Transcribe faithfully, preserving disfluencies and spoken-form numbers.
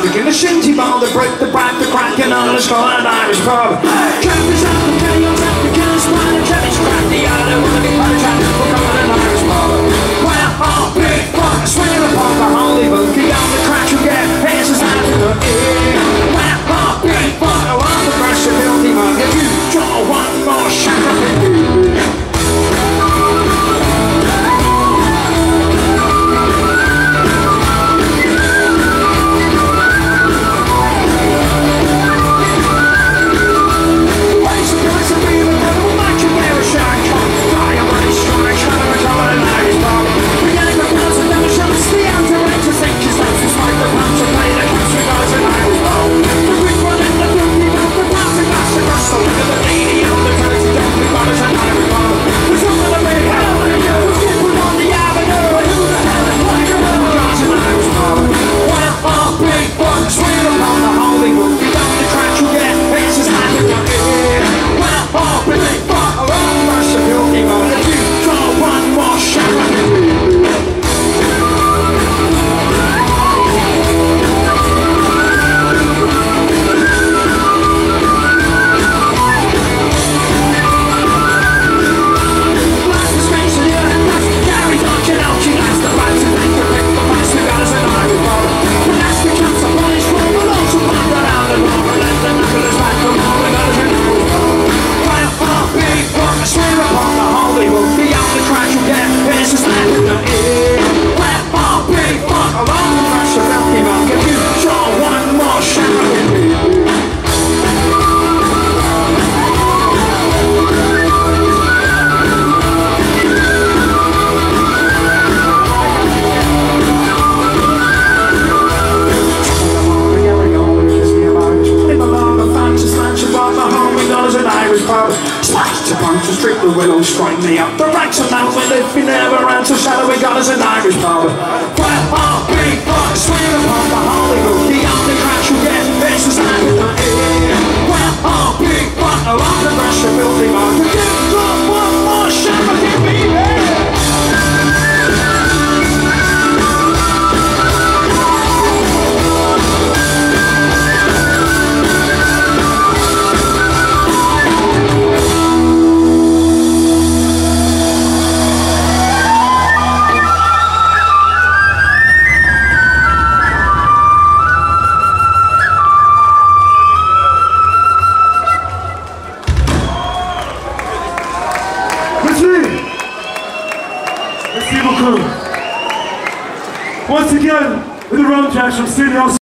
Sticking the shinty ball, the brick, the bright, the cracking on the skull and Irish pub. Cabbage up the chaos, up the kills, wine and cabbage crack. The other wanna be part of chat, we're coming an Irish pub. Well, oh, big fuck, I swear upon the holy book. The only crack you get, hands is out in the air. Well, oh, big fuck, I want the brush of filthy mug. If you draw one more shot of it. Slice a bunch of strip the willows, strike me up the ranks of mountain. If you never answer, shadow we got us an Irish pub. Well, oh, big fuck, swear upon the holy book. The only crash you get, this is not in the air. Well, oh, big fuck, I love the brush of filthy mug. If you got one more shot, I'll give me there. Once again, with the Rum Jacks from Sydney.